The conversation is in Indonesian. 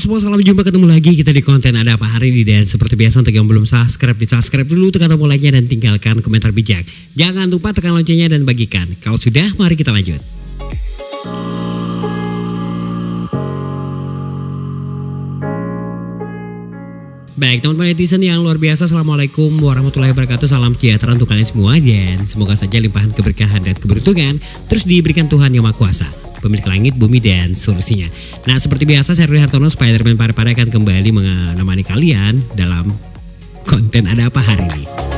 semua, salam jumpa, ketemu lagi kita di konten Ada Apa Hari ini. Dan seperti biasa untuk yang belum subscribe, di subscribe dulu, tekan tombol like-nya dan tinggalkan komentar bijak. Jangan lupa tekan loncengnya dan bagikan. Kalau sudah, mari kita lanjut. Baik teman-teman netizen yang luar biasa, assalamualaikum warahmatullahi wabarakatuh. Salam sejahtera untuk kalian semua, dan semoga saja limpahan keberkahan dan keberuntungan terus diberikan Tuhan Yang Maha Kuasa, pemilik langit, bumi, dan solusinya. Nah, seperti biasa saya Rudi Hartono, Spiderman Pare-Pare akan kembali menemani kalian dalam konten Ada Apa Hari ini.